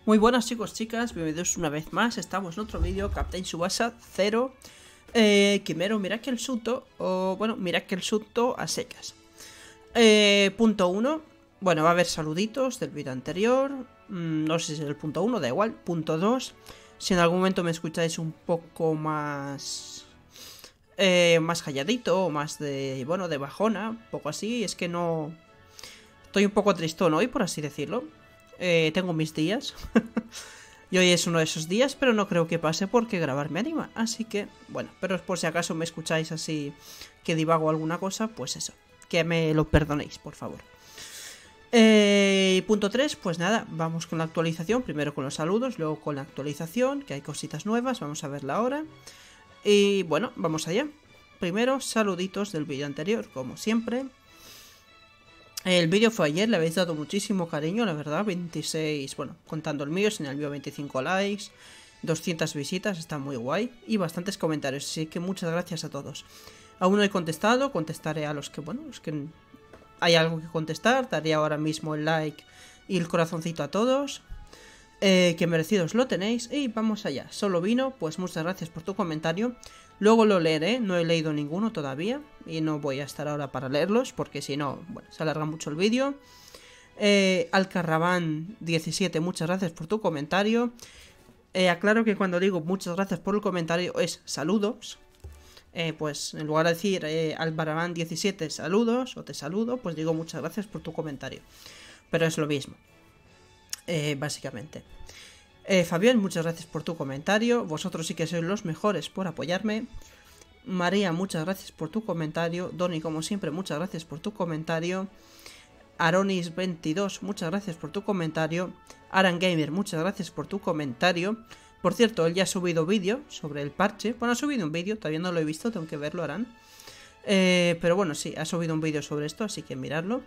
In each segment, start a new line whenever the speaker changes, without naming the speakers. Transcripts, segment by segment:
Muy buenas chicos, chicas, bienvenidos una vez más. Estamos en otro vídeo, Captain Tsubasa 0 Quimero Miracle Suto, o bueno, Miracle Suto a secas. Punto 1. Bueno, va a haber saluditos del vídeo anterior. No sé si es el punto 1, da igual. Punto 2. Si en algún momento me escucháis un poco más más calladito, o más de, bueno, de bajona, un poco así, es que no... Estoy un poco tristón hoy, por así decirlo. Tengo mis días. Y hoy es uno de esos días, pero no creo que pase porque grabar me anima. Así que, bueno, pero por si acaso me escucháis así que divago alguna cosa, pues eso, que me lo perdonéis, por favor. Punto 3, pues nada, vamos con la actualización. Primero con los saludos, luego con la actualización, que hay cositas nuevas, vamos a verla ahora. Y bueno, vamos allá. Primero, saluditos del vídeo anterior, como siempre. El vídeo fue ayer, le habéis dado muchísimo cariño, la verdad, 26, bueno, contando el mío, sin el mío 25 likes, 200 visitas, está muy guay, y bastantes comentarios, así que muchas gracias a todos. Aún no he contestado, contestaré a los que, bueno, los que hay algo que contestar, daré ahora mismo el like y el corazoncito a todos, que merecidos lo tenéis, y vamos allá. Solo vino, pues muchas gracias por tu comentario. Luego lo leeré, no he leído ninguno todavía y no voy a estar ahora para leerlos porque si no, bueno, se alarga mucho el vídeo. Alcarrabán 17, muchas gracias por tu comentario. Aclaro que cuando digo muchas gracias por el comentario es saludos. Pues en lugar de decir Alcarrabán 17 saludos o te saludo, pues digo muchas gracias por tu comentario. Pero es lo mismo, básicamente. Fabián, muchas gracias por tu comentario. Vosotros sí que sois los mejores por apoyarme. María, muchas gracias por tu comentario. Donny, como siempre, muchas gracias por tu comentario. Aronis22, muchas gracias por tu comentario. Aran Gamer, muchas gracias por tu comentario. Por cierto, él ya ha subido vídeo sobre el parche. Bueno, ha subido un vídeo, todavía no lo he visto, tengo que verlo, Aran. Pero bueno, sí, ha subido un vídeo sobre esto, así que miradlo.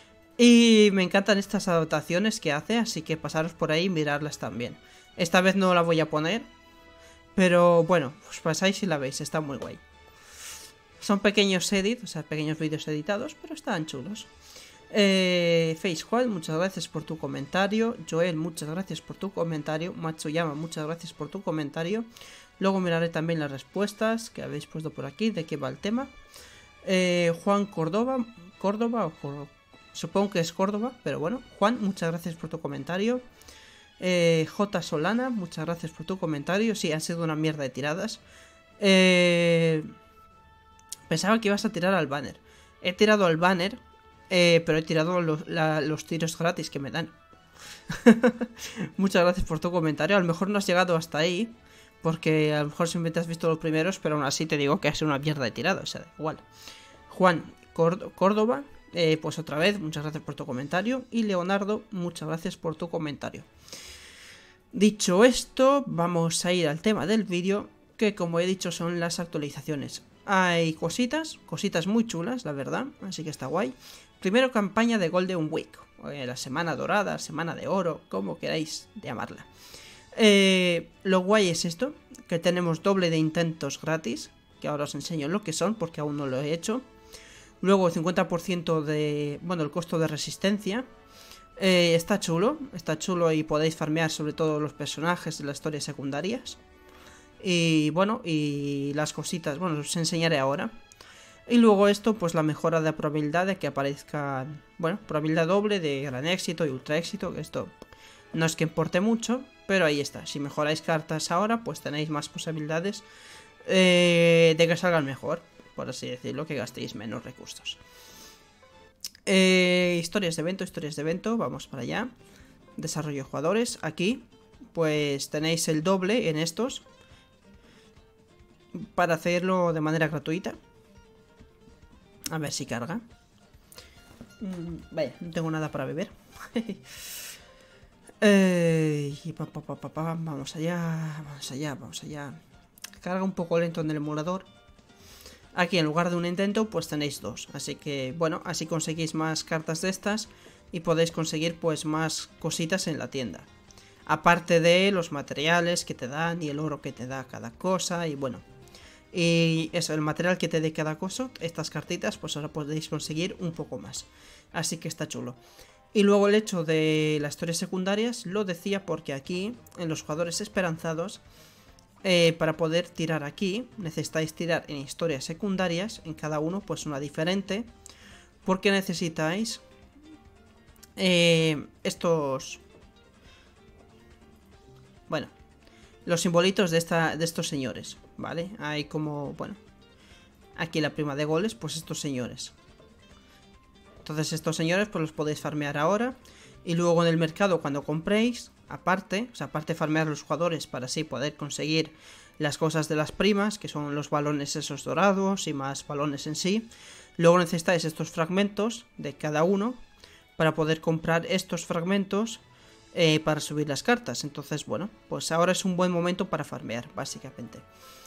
Y me encantan estas adaptaciones que hace, así que pasaros por ahí y mirarlas también. Esta vez no la voy a poner, pero bueno, os pasáis y la veis, está muy guay. Son pequeños edits, o sea, pequeños vídeos editados, pero están chulos. Facejuan, muchas gracias por tu comentario. Joel, muchas gracias por tu comentario. Matsuyama, muchas gracias por tu comentario. Luego miraré también las respuestas que habéis puesto por aquí, de qué va el tema. Juan Córdoba o supongo que es Córdoba, pero bueno. Juan, muchas gracias por tu comentario. J. Solana, muchas gracias por tu comentario. Sí, han sido una mierda de tiradas. Pensaba que ibas a tirar al banner. He tirado al banner, pero he tirado los tiros gratis que me dan. Muchas gracias por tu comentario. A lo mejor no has llegado hasta ahí, porque a lo mejor simplemente has visto los primeros, pero aún así te digo que ha sido una mierda de tirada, o sea, da igual. Juan Córdoba, pues otra vez, muchas gracias por tu comentario. Y Leonardo, muchas gracias por tu comentario. Dicho esto, vamos a ir al tema del vídeo, que como he dicho son las actualizaciones. Hay cositas muy chulas, la verdad, así que está guay. Primero, campaña de Golden Week, la semana dorada, semana de oro, como queráis llamarla. Lo guay es esto, que tenemos doble de intentos gratis, que ahora os enseño lo que son, porque aún no lo he hecho. Luego 50% de, bueno, el costo de resistencia. Está chulo y podéis farmear sobre todo los personajes de las historias secundarias. Y bueno, y las cositas, bueno, os enseñaré ahora. Y luego esto, pues la mejora de probabilidad de que aparezcan, bueno, probabilidad doble de gran éxito y ultra éxito, que esto no es que importe mucho, pero ahí está. Si mejoráis cartas ahora, pues tenéis más posibilidades de que salgan mejor, por así decirlo, que gastéis menos recursos. Historias de evento, vamos para allá. Desarrollo de jugadores, aquí pues tenéis el doble en estos para hacerlo de manera gratuita. A ver si carga. Vaya, no tengo nada para beber. Vamos allá. Carga un poco lento en el emulador. Aquí en lugar de un intento pues tenéis dos, así que bueno, así conseguís más cartas de estas y podéis conseguir pues más cositas en la tienda. Aparte de los materiales que te dan y el oro que te da cada cosa y bueno. Y eso, el material que te dé cada cosa, estas cartitas pues ahora podéis conseguir un poco más. Así que está chulo. Y luego el hecho de las historias secundarias lo decía porque aquí, en los jugadores esperanzados, para poder tirar aquí, necesitáis tirar en historias secundarias, en cada uno pues una diferente, porque necesitáis estos... Bueno, los simbolitos de estos señores, ¿vale? Hay como, bueno, aquí la prima de goles, pues estos señores. Entonces estos señores pues los podéis farmear ahora. Y luego en el mercado cuando compréis, aparte, o sea, aparte de farmear los jugadores para así poder conseguir las cosas de las primas, que son los balones esos dorados y más balones en sí. Luego necesitáis estos fragmentos de cada uno para poder comprar estos fragmentos para subir las cartas. Entonces, bueno, pues ahora es un buen momento para farmear, básicamente.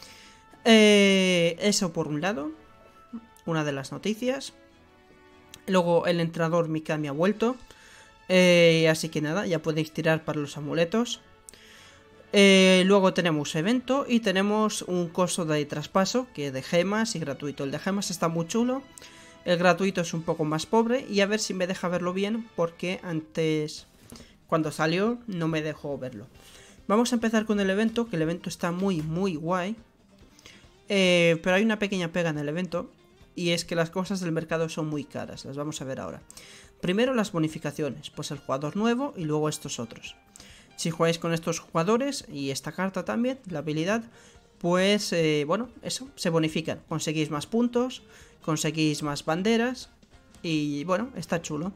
Eso por un lado, una de las noticias. Luego el entrenador Mikami ha vuelto. Así que nada, ya podéis tirar para los amuletos. Luego tenemos evento y tenemos un costo de traspaso que de gemas y gratuito. El de gemas está muy chulo. El gratuito es un poco más pobre. Y a ver si me deja verlo bien, porque antes, cuando salió, no me dejó verlo. Vamos a empezar con el evento, que el evento está muy guay. Pero hay una pequeña pega en el evento. Y es que las cosas del mercado son muy caras. Las vamos a ver ahora. Primero las bonificaciones, pues el jugador nuevo y luego estos otros. Si jugáis con estos jugadores y esta carta también, la habilidad, pues bueno, eso, se bonifican. Conseguís más puntos, conseguís más banderas y bueno, está chulo.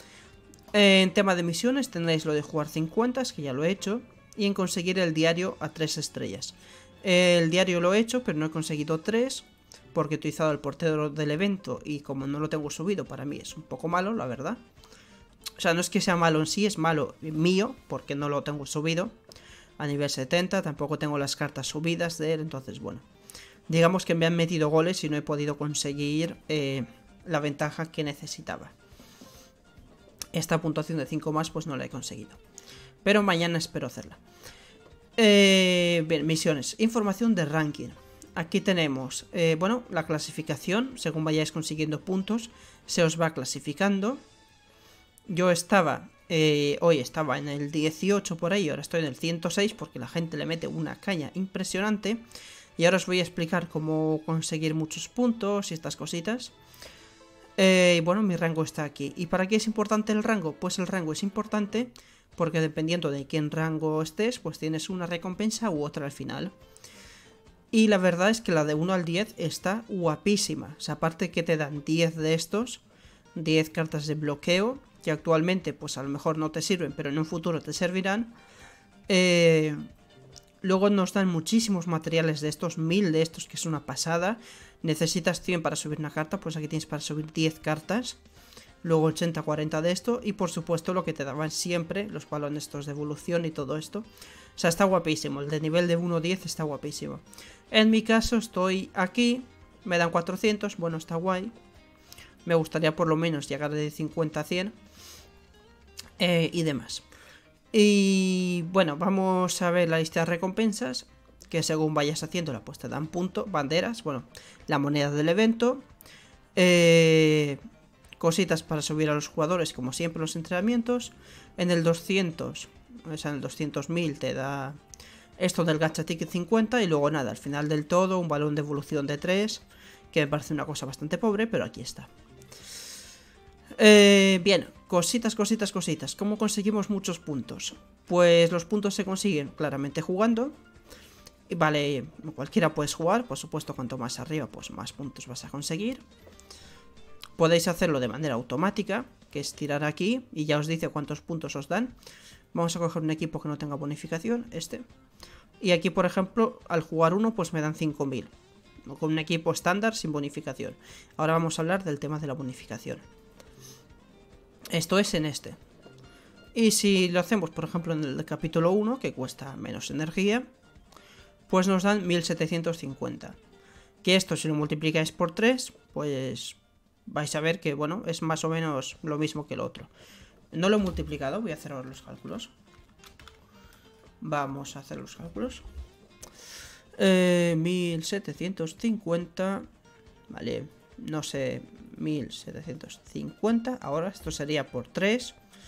En tema de misiones tendréis lo de jugar 50, que ya lo he hecho, y en conseguir el diario a 3 estrellas. El diario lo he hecho, pero no he conseguido 3. Porque he utilizado el portero del evento y como no lo tengo subido, para mí es un poco malo, la verdad. O sea, no es que sea malo en sí, es malo mío, porque no lo tengo subido a nivel 70, tampoco tengo las cartas subidas de él, entonces bueno. Digamos que me han metido goles y no he podido conseguir la ventaja que necesitaba. Esta puntuación de 5 más pues no la he conseguido. Pero mañana espero hacerla. Bien, misiones. Información de ranking. Aquí tenemos, bueno, la clasificación. Según vayáis consiguiendo puntos, se os va clasificando. Yo estaba, hoy estaba en el 18 por ahí, ahora estoy en el 106 porque la gente le mete una caña impresionante. Y ahora os voy a explicar cómo conseguir muchos puntos y estas cositas. Y bueno, mi rango está aquí. ¿Y para qué es importante el rango? Pues el rango es importante porque dependiendo de qué rango estés, pues tienes una recompensa u otra al final. Y la verdad es que la de 1 al 10 está guapísima. O sea, aparte que te dan 10 de estos, 10 cartas de bloqueo, que actualmente pues a lo mejor no te sirven, pero en un futuro te servirán. Luego nos dan muchísimos materiales de estos, 1000 de estos, que es una pasada. Necesitas 100 para subir una carta, pues aquí tienes para subir 10 cartas. Luego 80, 40 de esto. Y por supuesto lo que te daban siempre, los balones estos de evolución y todo esto. O sea, está guapísimo. El de nivel de 1 a 10 está guapísimo. En mi caso estoy aquí. Me dan 400. Bueno, está guay. Me gustaría por lo menos llegar de 50 a 100. Y demás. Y bueno, vamos a ver la lista de recompensas. Que según vayas haciéndola, pues te dan puntos, banderas. Bueno, la moneda del evento. Cositas para subir a los jugadores, como siempre los entrenamientos. En el 200, o sea, en el 200.000 te da esto del gacha ticket 50. Y luego nada, al final del todo, un balón de evolución de 3. Que me parece una cosa bastante pobre, pero aquí está. Bien, cositas. ¿Cómo conseguimos muchos puntos? Pues los puntos se consiguen claramente jugando. Y vale, cualquiera puedes jugar. Por supuesto, cuanto más arriba, pues más puntos vas a conseguir. Podéis hacerlo de manera automática, que es tirar aquí y ya os dice cuántos puntos os dan. Vamos a coger un equipo que no tenga bonificación, este. Y aquí, por ejemplo, al jugar uno, pues me dan 5000. Con un equipo estándar sin bonificación. Ahora vamos a hablar del tema de la bonificación. Esto es en este. Y si lo hacemos, por ejemplo, en el capítulo 1, que cuesta menos energía, pues nos dan 1750. Que esto, si lo multiplicáis por 3, pues vais a ver que, bueno, es más o menos lo mismo que el otro. No lo he multiplicado, voy a hacer ahora los cálculos. Vamos a hacer los cálculos. 1750. Vale, no sé, 1750. Ahora esto sería por 3.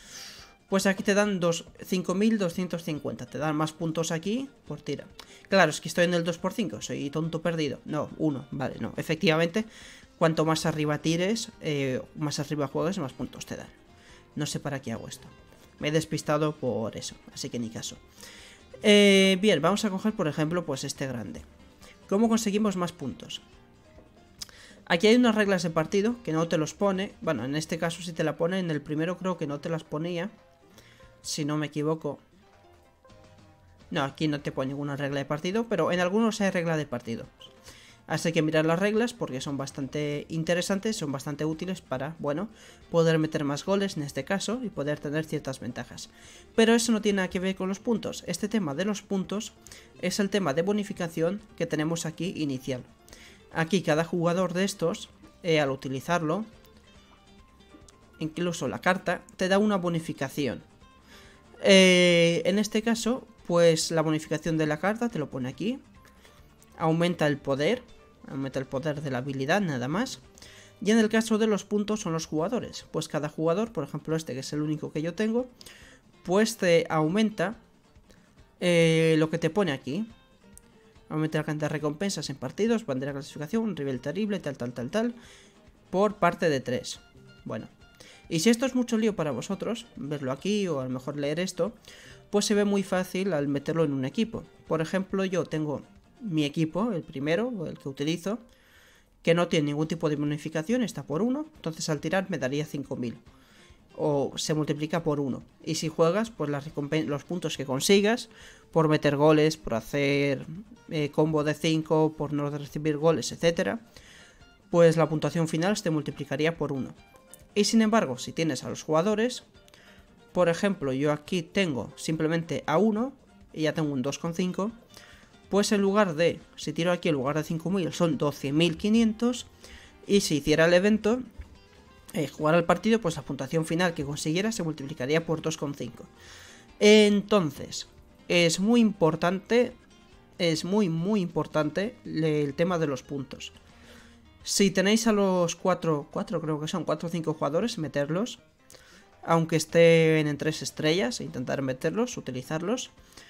pues aquí te dan 5.250. Te dan más puntos aquí por tira. Claro, es que estoy en el 2x5, soy tonto perdido. No, 1, vale, no. Efectivamente, cuanto más arriba tires, más arriba juegues, más puntos te dan. No sé para qué hago esto. Me he despistado por eso, así que ni caso. Bien, vamos a coger, por ejemplo, pues este grande. ¿Cómo conseguimos más puntos? Aquí hay unas reglas de partido que no te los pone. Bueno, en este caso sí te la pone. En el primero creo que no te las ponía, si no me equivoco. No, aquí no te pone ninguna regla de partido, pero en algunos hay regla de partido. Así que mirar las reglas porque son bastante interesantes, son bastante útiles para, bueno, poder meter más goles en este caso y poder tener ciertas ventajas. Pero eso no tiene nada que ver con los puntos. Este tema de los puntos es el tema de bonificación que tenemos aquí inicial. Aquí cada jugador de estos, al utilizarlo, incluso la carta, te da una bonificación. En este caso, pues la bonificación de la carta te lo pone aquí. Aumenta el poder de la habilidad, nada más. Y en el caso de los puntos son los jugadores. Pues cada jugador, por ejemplo este que es el único que yo tengo, pues te aumenta lo que te pone aquí. Aumenta la cantidad de recompensas en partidos, bandera de clasificación, nivel terrible, tal, por parte de 3. Bueno, y si esto es mucho lío para vosotros, verlo aquí o a lo mejor leer esto, pues se ve muy fácil al meterlo en un equipo. Por ejemplo, yo tengo mi equipo, el primero, el que utilizo, que no tiene ningún tipo de bonificación, está por 1, entonces al tirar me daría 5.000. O se multiplica por 1. Y si juegas, pues los puntos que consigas, por meter goles, por hacer combo de 5, por no recibir goles, etc., pues la puntuación final se multiplicaría por 1. Y sin embargo, si tienes a los jugadores, por ejemplo, yo aquí tengo simplemente a 1 y ya tengo un 2,5, pues en lugar de, si tiro aquí en lugar de 5.000 son 12.500, y si hiciera el evento, jugar al partido, pues la puntuación final que consiguiera se multiplicaría por 2,5. Entonces, es muy importante, muy importante el tema de los puntos. Si tenéis a los 4 creo que son 4 o 5 jugadores, meterlos. Aunque estén en 3 estrellas, intentar meterlos, utilizarlos.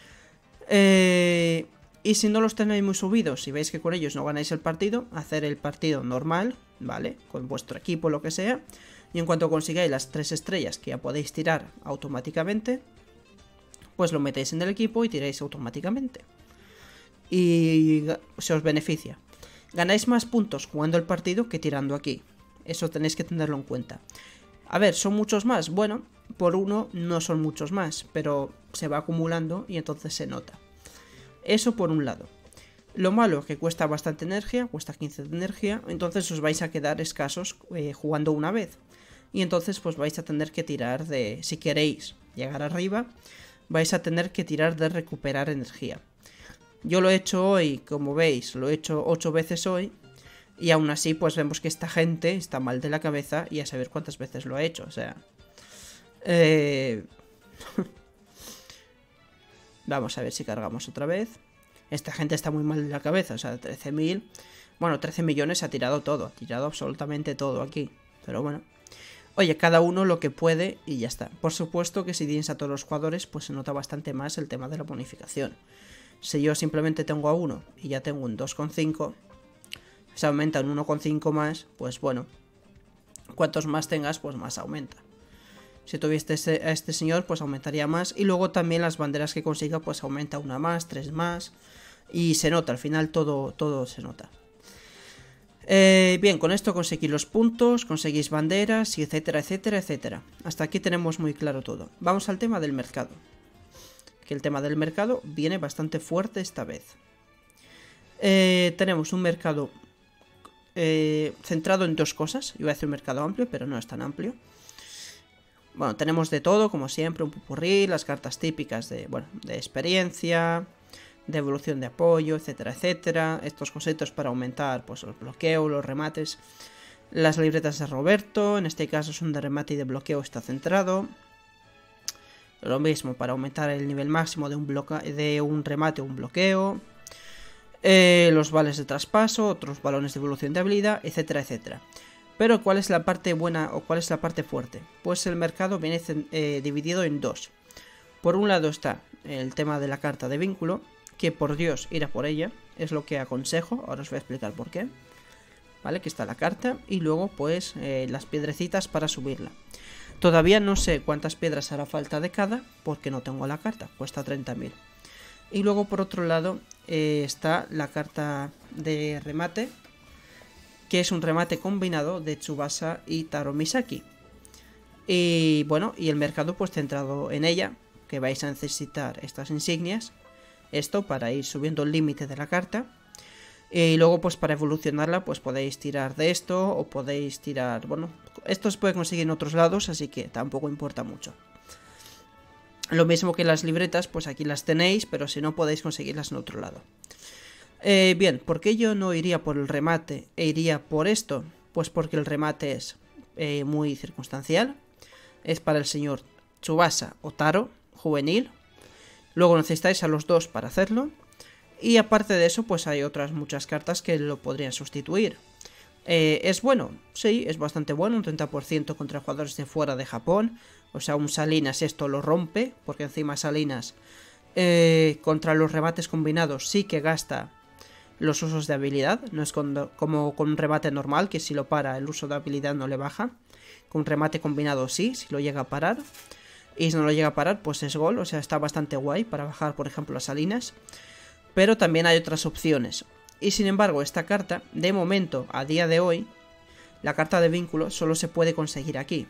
Y si no los tenéis muy subidos, si veis que con ellos no ganáis el partido, hacer el partido normal, ¿vale? Con vuestro equipo, lo que sea. Y en cuanto consigáis las 3 estrellas que ya podéis tirar automáticamente, pues lo metéis en el equipo y tiráis automáticamente. Y se os beneficia. Ganáis más puntos jugando el partido que tirando aquí. Eso tenéis que tenerlo en cuenta. A ver, ¿son muchos más? Bueno, por 1 no son muchos más, pero se va acumulando y entonces se nota. Eso por un lado. Lo malo es que cuesta bastante energía, cuesta 15 de energía, entonces os vais a quedar escasos jugando una vez. Y entonces pues vais a tener que tirar de, si queréis llegar arriba, vais a tener que tirar de recuperar energía. Yo lo he hecho hoy, como veis, lo he hecho 8 veces hoy. Y aún así pues vemos que esta gente está mal de la cabeza y a saber cuántas veces lo ha hecho, o sea... Vamos a ver si cargamos otra vez. Esta gente está muy mal de la cabeza, o sea, 13.000... Bueno, 13 millones ha tirado todo, ha tirado absolutamente todo aquí. Pero bueno. Oye, cada uno lo que puede y ya está. Por supuesto que si tienes a todos los jugadores, pues se nota bastante más el tema de la bonificación. Si yo simplemente tengo a 1 y ya tengo un 2,5, se aumenta un 1,5 más, pues bueno. Cuantos más tengas, pues más aumenta. Si tuvieste a este señor, pues aumentaría más. Y luego también las banderas que consiga, pues aumenta una más, 3 más. Y se nota, al final todo se nota. Bien, con esto conseguís los puntos, conseguís banderas, y etcétera, etcétera, etcétera. Hasta aquí tenemos muy claro todo. Vamos al tema del mercado. Que el tema del mercado viene bastante fuerte esta vez. Tenemos un mercado centrado en 2 cosas. Iba a decir un mercado amplio, pero no es tan amplio. Bueno, tenemos de todo, como siempre, un popurrí, las cartas típicas de, bueno, de experiencia, de evolución de apoyo, etcétera, etcétera. Estos conceptos para aumentar pues el bloqueo, los remates. Las libretas de Roberto, en este caso son de remate y de bloqueo, está centrado. Lo mismo para aumentar el nivel máximo de un remate o un bloqueo. Los vales de traspaso, otros balones de evolución de habilidad, etcétera, etcétera. Pero ¿cuál es la parte buena o cuál es la parte fuerte? Pues el mercado viene dividido en dos. Por un lado está el tema de la carta de vínculo, que por Dios ir a por ella, es lo que aconsejo, ahora os voy a explicar por qué. Vale, aquí está la carta y luego pues las piedrecitas para subirla. Todavía no sé cuántas piedras hará falta de cada, porque no tengo la carta, cuesta 30.000. Y luego por otro lado está la carta de remate, que es un remate combinado de Tsubasa y Taro Misaki. Y bueno, y el mercado pues centrado en ella, que vais a necesitar estas insignias, esto para ir subiendo el límite de la carta. Y luego pues para evolucionarla pues podéis tirar de esto o podéis tirar, bueno, esto se puede conseguir en otros lados, así que tampoco importa mucho. Lo mismo que las libretas, pues aquí las tenéis, pero si no podéis conseguirlas en otro lado. Bien, ¿por qué yo no iría por el remate e iría por esto? Pues porque el remate es muy circunstancial, es para el señor Tsubasa o Taro, juvenil. Luego necesitáis a los dos para hacerlo. Y aparte de eso, pues hay otras muchas cartas que lo podrían sustituir. ¿Es bueno? Sí, es bastante bueno, un 30% contra jugadores de fuera de Japón. O sea, un Salinas esto lo rompe, porque encima Salinas contra los remates combinados sí que gasta los usos de habilidad. No es como con un remate normal, que si lo para el uso de habilidad no le baja. Con un remate combinado sí, si lo llega a parar. Y si no lo llega a parar, pues es gol, o sea, está bastante guay para bajar, por ejemplo, a Salinas. Pero también hay otras opciones. Y sin embargo, esta carta, de momento, a día de hoy, la carta de vínculo solo se puede conseguir aquí.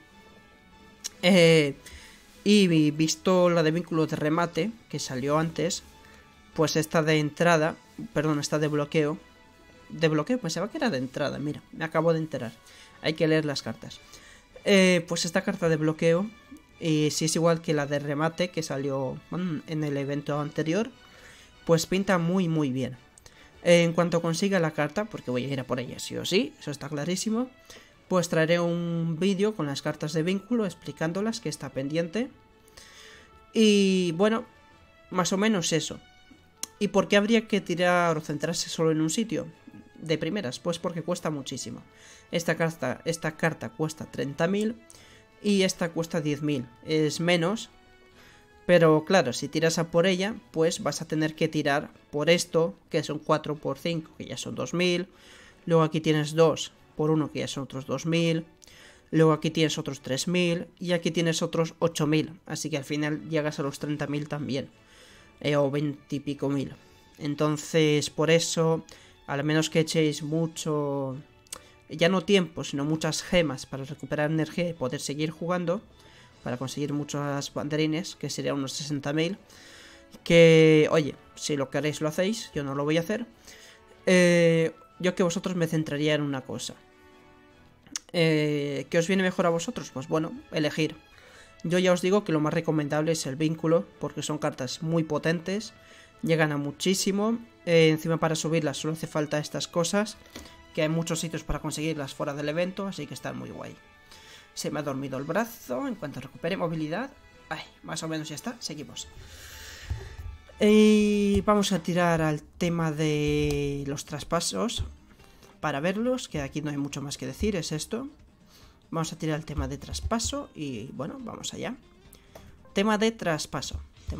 Y visto la de vínculo de remate, que salió antes, pues esta de entrada, perdón, esta de bloqueo. De bloqueo, pensaba que era de entrada, mira, me acabo de enterar. Hay que leer las cartas. Pues esta carta de bloqueo, si es igual que la de remate, que salió en el evento anterior, pues pinta muy muy bien. En cuanto consiga la carta, porque voy a ir a por ella sí o sí, eso está clarísimo, pues traeré un vídeo con las cartas de vínculo explicándolas, que está pendiente. Y bueno, más o menos eso. ¿Y por qué habría que tirar o centrarse solo en un sitio? De primeras, pues porque cuesta muchísimo. Esta carta cuesta 30.000 y esta cuesta 10.000. Es menos. Pero claro, si tiras a por ella, pues vas a tener que tirar por esto, que son 4 por 5, que ya son 2000. Luego aquí tienes 2 por 1, que ya son otros 2000. Luego aquí tienes otros 3000. Y aquí tienes otros 8000. Así que al final llegas a los 30.000 también. O 20 y pico mil. Entonces, por eso, al menos que echéis mucho... Ya no tiempo, sino muchas gemas para recuperar energía y poder seguir jugando, para conseguir muchos banderines, que serían unos 60.000. Que, oye, si lo queréis lo hacéis, yo no lo voy a hacer. Yo que vosotros me centraría en una cosa. ¿Qué os viene mejor a vosotros? Pues bueno, elegir. Yo ya os digo que lo más recomendable es el vínculo, porque son cartas muy potentes, llegan a muchísimo. Encima para subirlas solo hace falta estas cosas, que hay muchos sitios para conseguirlas fuera del evento, así que están muy guay. Se me ha dormido el brazo. En cuanto recupere movilidad... Ay, más o menos ya está. Seguimos. Y vamos a tirar al tema de los traspasos para verlos, que aquí no hay mucho más que decir, es esto. Vamos a tirar el tema de traspaso y bueno, vamos allá. Tema de traspaso.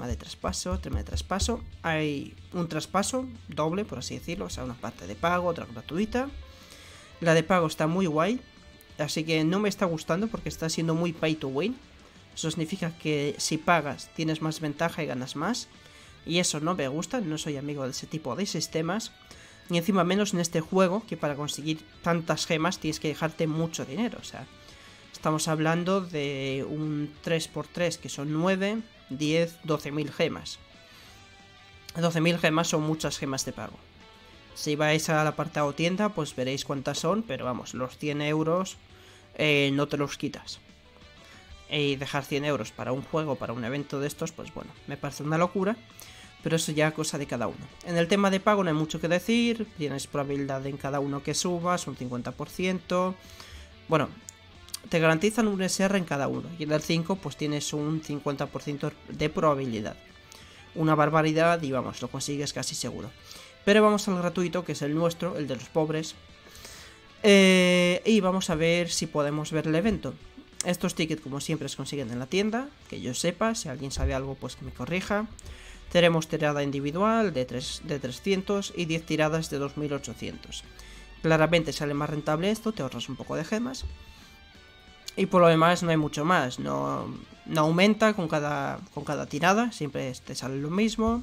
Hay un traspaso doble, por así decirlo, o sea, una parte de pago, otra gratuita. La de pago está muy guay. Así que no me está gustando porque está siendo muy pay to win. Eso significa que si pagas tienes más ventaja y ganas más. Y eso no me gusta, no soy amigo de ese tipo de sistemas. Y encima menos en este juego, que para conseguir tantas gemas tienes que dejarte mucho dinero. O sea, estamos hablando de un 3×3 que son 9, 10, 12.000 gemas. 12.000 gemas son muchas gemas de pago. Si vais al apartado tienda, pues veréis cuántas son, pero vamos, los 100 euros no te los quitas. Y dejar 100 euros para un juego, para un evento de estos, pues bueno, me parece una locura, pero eso ya cosa de cada uno. En el tema de pago no hay mucho que decir, tienes probabilidad en cada uno que subas, un 50%. Bueno, te garantizan un SR en cada uno, y en el 5 pues tienes un 50% de probabilidad. Una barbaridad y vamos, lo consigues casi seguro. Pero vamos al gratuito, que es el nuestro, el de los pobres. Y vamos a ver si podemos ver el evento. Estos tickets, como siempre, se consiguen en la tienda, que yo sepa. Si alguien sabe algo, pues que me corrija. Tenemos tirada individual de 300 y 10 tiradas de 2800. Claramente sale más rentable esto, te ahorras un poco de gemas. Y por lo demás no hay mucho más, no aumenta con cada tirada, siempre te sale lo mismo.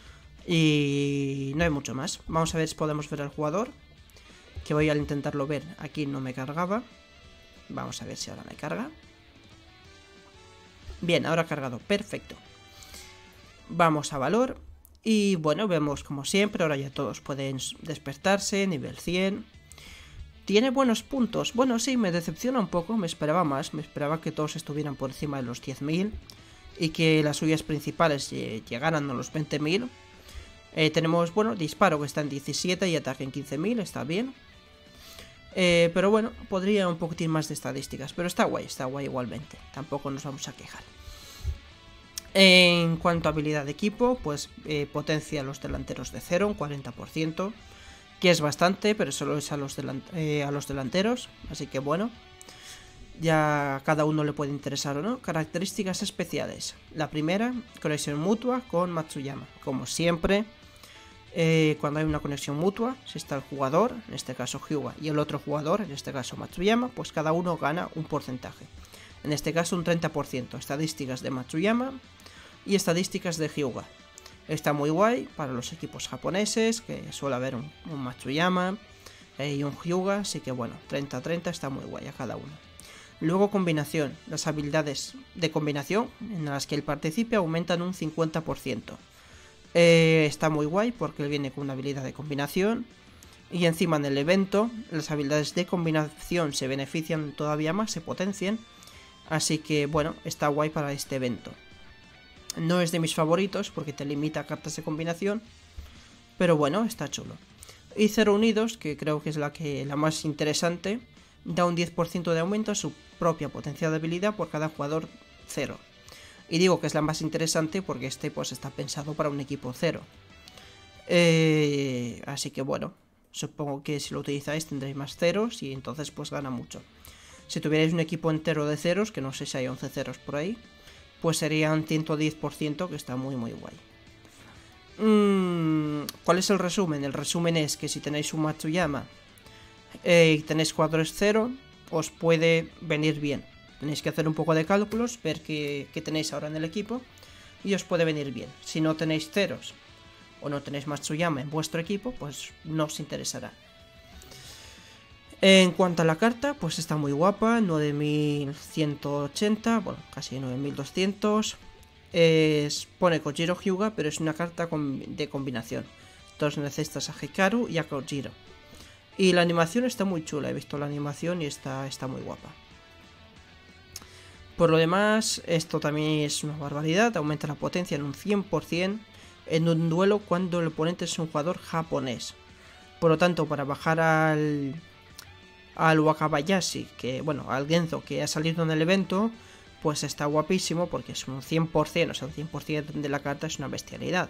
Y no hay mucho más. Vamos a ver si podemos ver al jugador, que voy a intentarlo ver, aquí no me cargaba. Vamos a ver si ahora me carga. Bien, ahora ha cargado, perfecto. Vamos a valor. Y bueno, vemos como siempre, ahora ya todos pueden despertarse, nivel 100. Tiene buenos puntos. Bueno, sí, me decepciona un poco, me esperaba más. Me esperaba que todos estuvieran por encima de los 10.000 y que las suyas principales llegaran a los 20.000. Tenemos, bueno, disparo que está en 17 y ataque en 15.000, está bien. Pero bueno, podría un poquitín más de estadísticas, pero está guay igualmente. Tampoco nos vamos a quejar. En cuanto a habilidad de equipo, pues potencia a los delanteros de 0, un 40%, que es bastante, pero solo es a los delanteros, así que bueno, ya a cada uno le puede interesar o no. Características especiales. La primera, conexión mutua con Matsuyama. Como siempre, cuando hay una conexión mutua, si está el jugador, en este caso Hyuga, y el otro jugador, en este caso Matsuyama, pues cada uno gana un porcentaje. En este caso un 30%. Estadísticas de Matsuyama y estadísticas de Hyuga. Está muy guay para los equipos japoneses, que suele haber un Matsuyama y un Hyuga, así que bueno, 30-30 está muy guay a cada uno. Luego combinación. Las habilidades de combinación en las que él participe aumentan un 50%. Está muy guay porque él viene con una habilidad de combinación. Y encima en el evento las habilidades de combinación se benefician todavía más, se potencian. Así que bueno, está guay para este evento. No es de mis favoritos porque te limita a cartas de combinación, pero bueno, está chulo. Y 0 unidos, que creo que es la más interesante, da un 10% de aumento a su propia potencia de habilidad por cada jugador 0. Y digo que es la más interesante porque este pues está pensado para un equipo 0. Así que bueno, supongo que si lo utilizáis tendréis más ceros y entonces pues gana mucho. Si tuvierais un equipo entero de ceros, que no sé si hay 11 ceros por ahí, pues sería un 110%, que está muy muy guay. ¿Cuál es el resumen? El resumen es que si tenéis un Matsuyama y tenéis jugadores 0, os puede venir bien. Tenéis que hacer un poco de cálculos, ver qué tenéis ahora en el equipo y os puede venir bien. Si no tenéis ceros o no tenéis Matsuyama en vuestro equipo, pues no os interesará. En cuanto a la carta, pues está muy guapa, 9180, bueno, casi 9200. Pone Kojiro Hyuga, pero es una carta de combinación. Entonces necesitas a Hikaru y a Kojiro. Y la animación está muy chula, he visto la animación y está muy guapa. Por lo demás, esto también es una barbaridad, aumenta la potencia en un 100% en un duelo cuando el oponente es un jugador japonés. Por lo tanto, para bajar al Wakabayashi, que bueno, al Genzo que ha salido en el evento, pues está guapísimo porque es un 100%, o sea, un 100% de la carta es una bestialidad.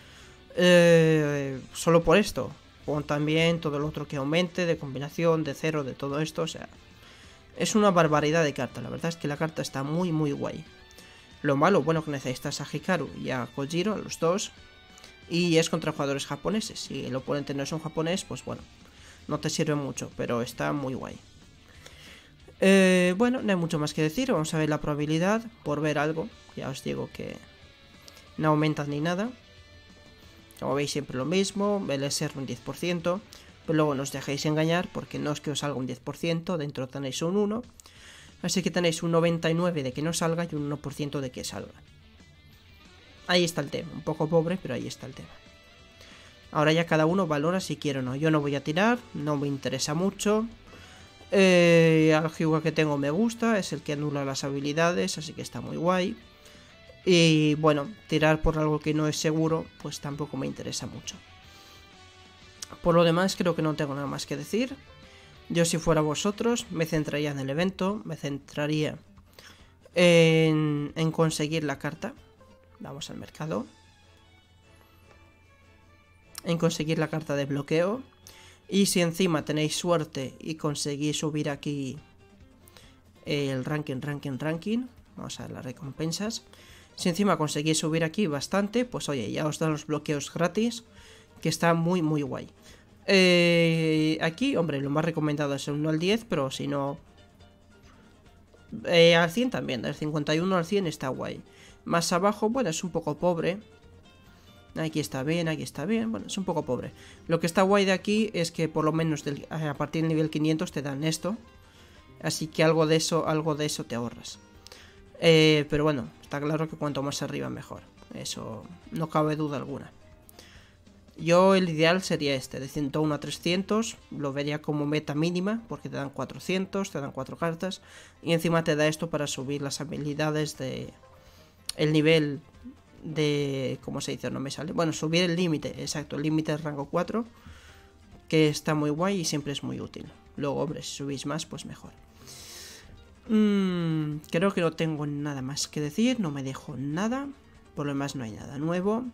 Solo por esto, pon también todo lo otro que aumente, de combinación, de 0, de todo esto, o sea, es una barbaridad de carta. La verdad es que la carta está muy muy guay. Lo malo, bueno, que necesitas a Hikaru y a Kojiro, a los dos, y es contra jugadores japoneses. Si el oponente no es un japonés, pues bueno, no te sirve mucho, pero está muy guay. Bueno, no hay mucho más que decir. Vamos a ver la probabilidad por ver algo. Ya os digo que no aumenta ni nada. Como veis, siempre lo mismo. LSR un 10%. Pero luego no os dejéis engañar porque no es que os salga un 10%. Dentro tenéis un 1. Así que tenéis un 99% de que no salga y un 1% de que salga. Ahí está el tema. Un poco pobre, pero ahí está el tema. Ahora ya cada uno valora si quiere o no. Yo no voy a tirar, no me interesa mucho. Al Hyuga que tengo me gusta, es el que anula las habilidades, así que está muy guay. Y bueno, tirar por algo que no es seguro, pues tampoco me interesa mucho. Por lo demás, creo que no tengo nada más que decir. Yo, si fuera vosotros, me centraría en el evento, me centraría en conseguir la carta. Vamos al mercado. En conseguir la carta de bloqueo. Y si encima tenéis suerte y conseguís subir aquí el ranking, vamos a ver las recompensas. Si encima conseguís subir aquí bastante, pues oye, ya os dan los bloqueos gratis, que está muy muy guay. Aquí, hombre, lo más recomendado es el 1 al 10, pero si no... al 100 también, del 51 al 100 está guay. Más abajo, bueno, es un poco pobre. Aquí está bien, bueno, es un poco pobre. Lo que está guay de aquí es que por lo menos a partir del nivel 500 te dan esto. Así que algo de eso te ahorras. Pero bueno, está claro que cuanto más arriba mejor. Eso no cabe duda alguna. Yo el ideal sería este, de 101 a 300, lo vería como meta mínima, porque te dan 400, te dan 4 cartas, y encima te da esto para subir las habilidades de... el nivel de... ¿cómo se dice? No me sale. Bueno, subir el límite, exacto, el límite de rango 4, que está muy guay y siempre es muy útil. Luego, hombre, si subís más, pues mejor. Creo que no tengo nada más que decir, no me dejo nada, por lo demás no hay nada nuevo.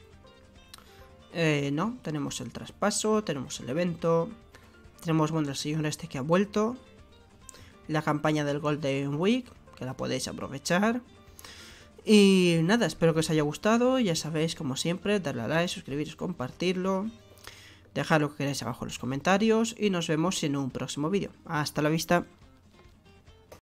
No, tenemos el traspaso, tenemos el evento, tenemos, bueno, el señor este que ha vuelto, la campaña del Golden Week, que la podéis aprovechar. Y nada, espero que os haya gustado, ya sabéis, como siempre, darle a like, suscribiros, compartirlo, dejad lo que queráis abajo en los comentarios y nos vemos en un próximo vídeo. Hasta la vista.